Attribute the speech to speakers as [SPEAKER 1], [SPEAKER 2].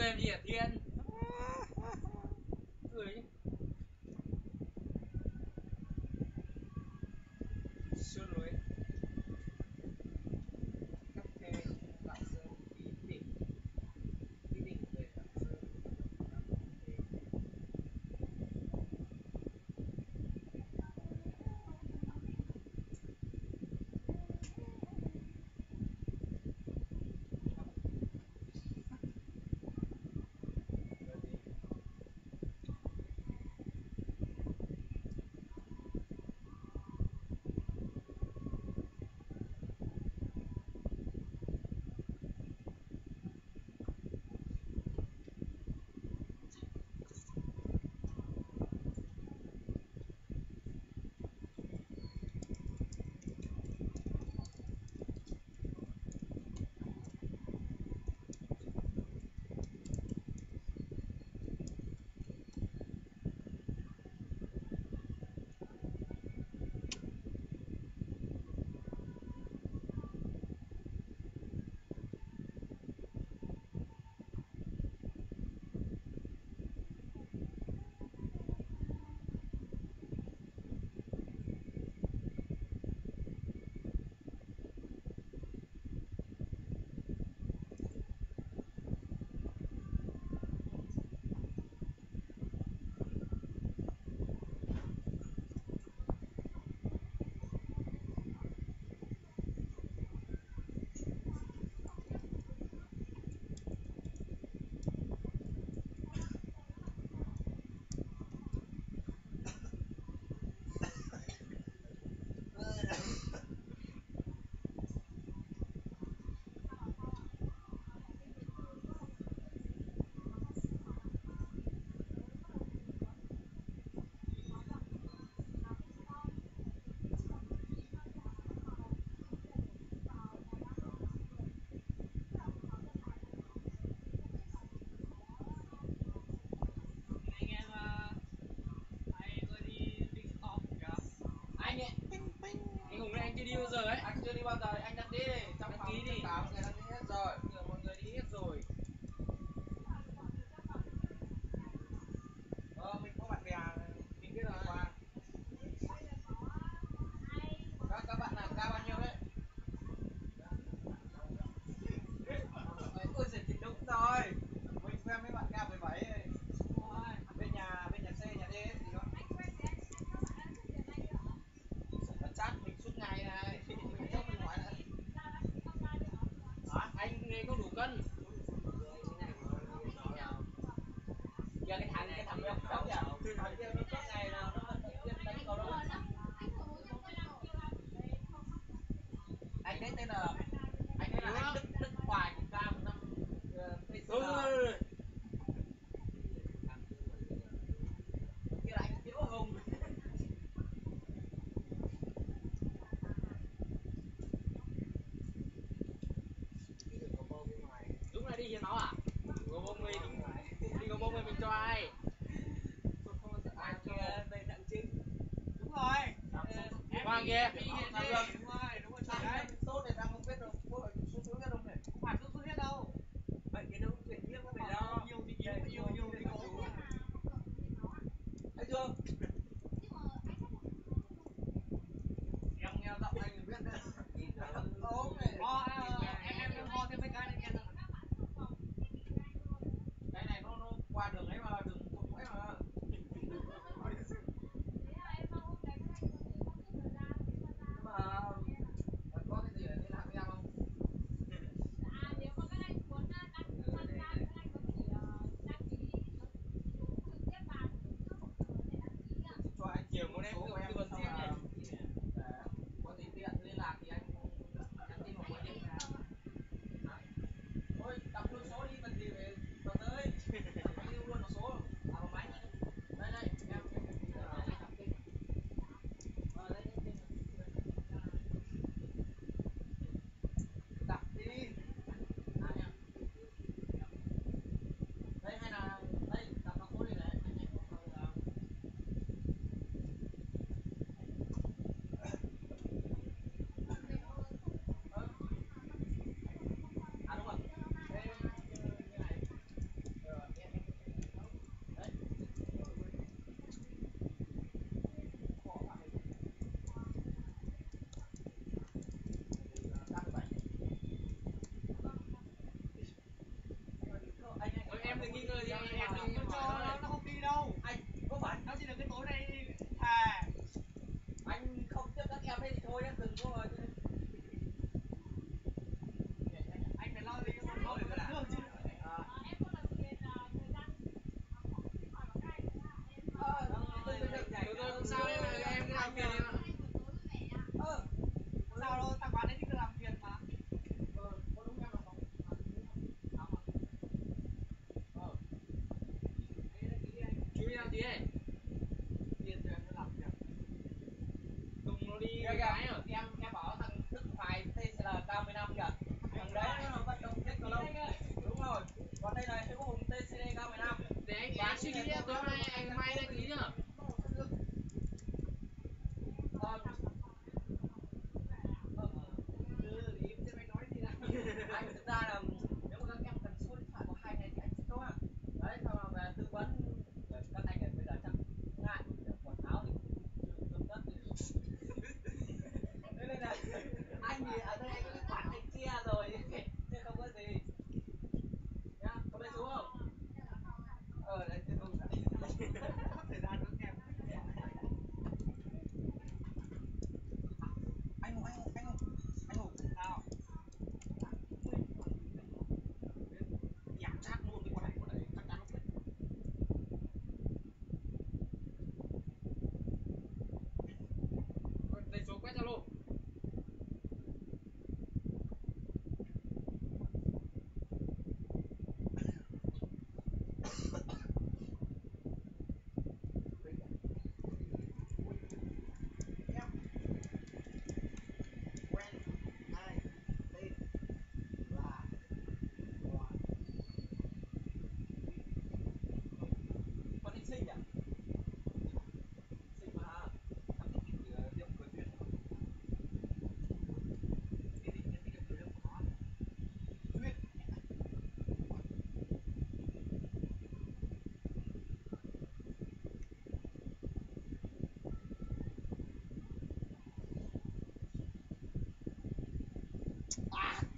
[SPEAKER 1] làm gì hả Thiên? Cười chứ. Xuân rồi. Cắt khe Lạng Sơn Ý Định. Ý Định về Lạng Sơn. Anh Hùng này anh chưa đi bao giờ ấy.
[SPEAKER 2] Anh chưa đi bao giờ, anh đăng ký đi. Trong
[SPEAKER 1] Đăng
[SPEAKER 2] phòng
[SPEAKER 1] ký đi.
[SPEAKER 2] tất cả mọi người đăng ký hết rồi.
[SPEAKER 1] Giờ mọi người đi hết rồi.
[SPEAKER 2] Mình có bạn bè mình biết rồi qua. Các bạn là cao bao nhiêu đấy? Ôi giời thì đúng rồi. Mình quen mấy bạn cao 17 ấy. Bên nhà C, nhà D ấy, gì đó. Nó chat mình suốt ngày này. Mình chốc mình hỏi này.
[SPEAKER 1] Anh này có đủ cân.
[SPEAKER 2] Giờ cái thằng đeo khóc kìa. Thằng kia nó suốt ngày nào nó vẫn đánh cầu đâu. Anh đấy tên là anh Đức Hoài của K15
[SPEAKER 1] Thôi.
[SPEAKER 2] kia là anh Hiễu Hùng.
[SPEAKER 1] Dũng lại đi hiến máu à? Gồm bông mình đi gồm bông mình cho ai?
[SPEAKER 2] Ai kia đây đặng trinh. Đúng rồi.
[SPEAKER 1] Hoàng kia.
[SPEAKER 2] Đúng rồi chuẩn đấy. Sốt này đang không biết đâu, có phải sốt xuất huyết không này? Không phải sốt xuất huyết đâu. Bệnh cái đâu chuyển nhiễm nó phải lo. Nhiều thì yếu thì ốm. Thấy chưa? Em nghe giọng anh thì biết đấy. Ốm này. Em ho thêm mấy cái này nghe. Cái này nó qua đường ấy mà, đường cục ấy mà. Có cái gì để liên lạc với em không?
[SPEAKER 3] Nếu mà các anh muốn đăng tham gia các anh có thể đăng ký trực tiếp vào để đăng ký ạ.
[SPEAKER 2] Cho anh
[SPEAKER 1] Nhiều muốn em tư vấn riêng này.
[SPEAKER 2] có gì tiện liên lạc thì anh nhắn tin hoặc gọi điện ra. Thôi đọc luôn số đi, cần gì về vào tới. Anh lưu luôn một số vào máy. Đây đây em đọc tin. Đây tin. Đọc đi. Đây hay là đây đọc số đi này. em thì nghi ngờ gì em đừng có cho nó không đi đâu.
[SPEAKER 1] Anh có phải
[SPEAKER 2] Nó chỉ là cái tối nay thà
[SPEAKER 1] anh không tiếp các em ấy thì thôi nhá, đừng có mà
[SPEAKER 2] anh phải lo gì cái một lỗi của đất nước chứ.
[SPEAKER 3] Em có lần tiền thời gian học hỏi bảo các anh là em
[SPEAKER 2] Tôi không sao nhưng mà em cứ làm tiền đi mà. Sao đâu, thằng bạn ấy thích làm tiền mà.
[SPEAKER 1] có đúng em không?
[SPEAKER 2] Chú đi làm gì ấy? Tiền cho em nó làm việc. Tùng nó đi
[SPEAKER 1] Kìa,
[SPEAKER 2] cái à?
[SPEAKER 1] em bảo thằng Đức Hoài TCL cao 15 kìa. Thằng đấy nó vận động nhất cầu lông. Đúng rồi. Còn đây là Hiếu Hùng TCD cao 15.
[SPEAKER 2] Để anh suy nghĩ tối mai anh mai anh tí nhá.
[SPEAKER 1] Anh thực ra là nếu mà các em cần số điện thoại của hai này thì anh sẽ có à. Đấy, sau là về tư vấn các anh này bây giờ chắc ngại quảng cáo thì tương tất thì thế nên là anh thì ở đây anh có cái khoản anh chia rồi chứ không có gì nhá, có lấy số không? Đấy chứ không
[SPEAKER 2] Thời gian nó kèm.
[SPEAKER 1] anh ngủ
[SPEAKER 2] Sao?
[SPEAKER 1] nhảm chát luôn cái con này chắc chắn không biết.
[SPEAKER 2] Đây số quét Zalo.
[SPEAKER 1] Con thích xinh à? Xinh mà ha. Em thích thì điệu cười duyên. Duyên. À,